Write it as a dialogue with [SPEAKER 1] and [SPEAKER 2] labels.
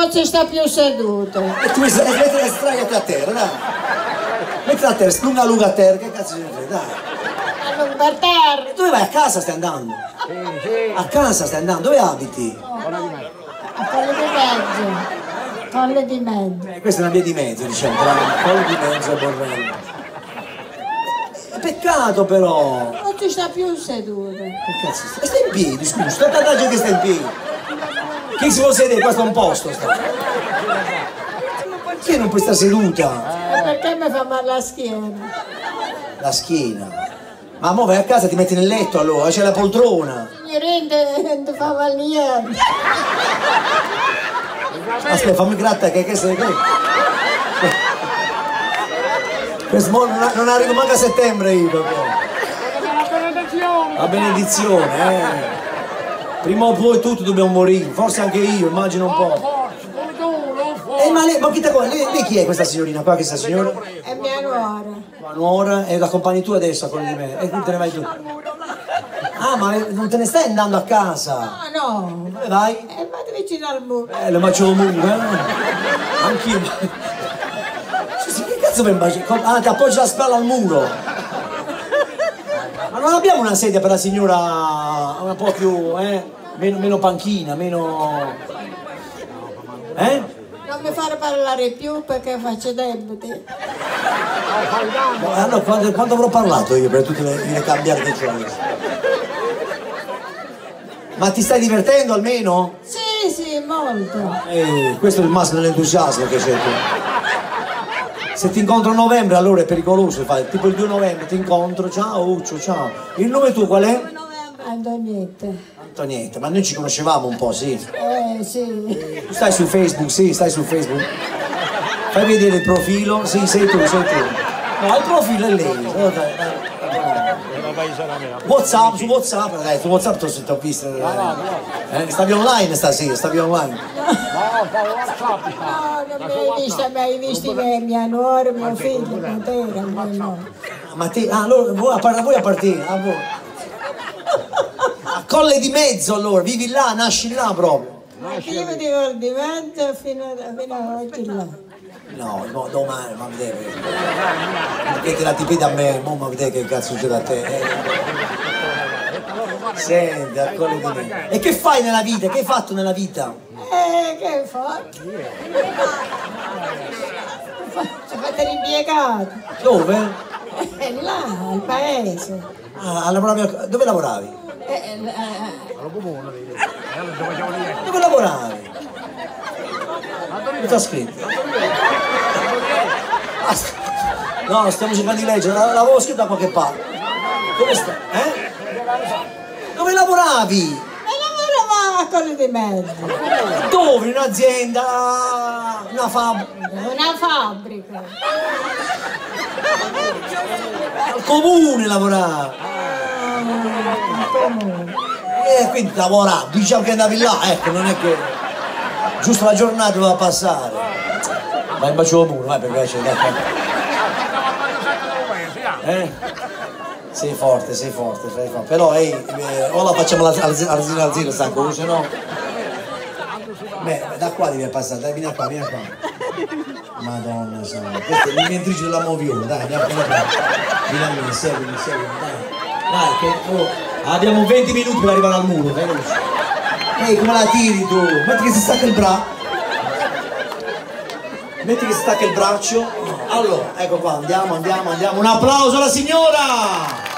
[SPEAKER 1] Non si sta più seduto.
[SPEAKER 2] E tu sdraiati a terra, dai. Mettila a terra, lunga a terra, che cazzo ci fai, dai.
[SPEAKER 1] Ma non per terra.
[SPEAKER 2] Dove vai? A casa stai andando?
[SPEAKER 3] Sì.
[SPEAKER 2] A casa stai andando? Dove abiti?
[SPEAKER 1] A Colle di Mezzo. Colle di Mezzo.
[SPEAKER 2] Questa è una via di mezzo, diciamo, tra Colle di Mezzo e Borrello. Peccato però!
[SPEAKER 1] Non si sta più seduto.
[SPEAKER 2] Che cazzo stai? Stai in piedi, scusa, sto tant'agio che stai in piedi. Chi si può sedere? Questo è un posto, sta. Perché non puoi stare seduta?
[SPEAKER 1] Perché mi fa male la schiena?
[SPEAKER 2] La schiena. Ma mo vai a casa e ti metti nel letto allora, c'è la poltrona.
[SPEAKER 1] Niente, non fa male niente.
[SPEAKER 2] Aspetta, fammi gratta che sei qui. Questo non arrivo manco a settembre io proprio. La benedizione, Prima o poi tutti dobbiamo morire, forse anche io, immagino un po'. Ma chi lei chi è questa signorina qua, questa signora?
[SPEAKER 1] È mia nuora.
[SPEAKER 2] La nuora e la compagni tu adesso a quello di me. E tu te ne vai tu. Ah, ma non te ne stai andando a casa?
[SPEAKER 1] No.
[SPEAKER 2] Dove vai?
[SPEAKER 1] Vado vicino al muro.
[SPEAKER 2] Le faccio il muro, Anch'io. Che cazzo per baciare? Ah, ti appoggi la spalla al muro. Ma non abbiamo una sedia per la signora un po' più, meno panchina, meno...
[SPEAKER 1] Non mi fare parlare più perché faccio debiti.
[SPEAKER 2] Allora, quando avrò parlato io per tutte le cambiate che c'ho? Ma ti stai divertendo almeno?
[SPEAKER 1] Sì, molto.
[SPEAKER 2] Questo è il massimo dell'entusiasmo che c'è tu. Se ti incontro a novembre allora è pericoloso, fai tipo il 2 novembre ti incontro, ciao Uccio, ciao. Il nome tuo qual è?
[SPEAKER 1] Antonietta.
[SPEAKER 2] Antonietta, ma noi ci conoscevamo un po', sì.
[SPEAKER 1] Sì.
[SPEAKER 2] Tu stai su Facebook? Sì, stai su Facebook. Fai vedere il profilo? Sì, sei tu. No, il profilo è lei. WhatsApp, su WhatsApp, dai, su WhatsApp ti ho visto. Stavi online stasera, stavi online.
[SPEAKER 1] No, non mi hai visto mia nuora, mio figlio, con te,
[SPEAKER 2] Ma te, allora, voi a partire, a voi. A Colle di Mezzo allora, vivi là, nasci là proprio.
[SPEAKER 1] Io mi dico di mezzo fino a oggi là.
[SPEAKER 2] No, domani, ma vedete. Perché te la ti pede a me, ma vedete che cazzo succede a te. Senti, a Colle di Mezzo. E che fai nella vita? Che hai fatto nella vita?
[SPEAKER 1] Che hai fatto? Ci fate l'impiegato.
[SPEAKER 2] Dove?
[SPEAKER 1] Là, al paese.
[SPEAKER 2] Dove lavoravi? Dove lavoravi? Che ti ha scritto? No, stiamo cercando di leggere, l'avevo scritto da qualche parte. Dove sta? Dove lavoravi?
[SPEAKER 1] Lavoravo a Colle di Mezzo.
[SPEAKER 2] Dove? In un'azienda? Una fabbrica?
[SPEAKER 1] Una fabbrica.
[SPEAKER 2] Al comune lavorava. Quindi lavoravo, diciamo che andavi là, ecco, non è che giusto la giornata doveva passare. Vai in bacio muro, vai per piacere, dai. Sei forte, però o la facciamo all'asilo stanco, se no. Beh, da qua devi passare, dai, vieni qua. Madonna santa, questa è l'inventrice della Movione, dai, andiamo qua. Vieni a me, seguimi, dai, che abbiamo 20 minuti per arrivare al muro, fai veloce. Come la tiri tu? Metti che si stacca il braccio. Metti che si stacca il braccio. Allora, ecco qua, andiamo. Un applauso alla signora!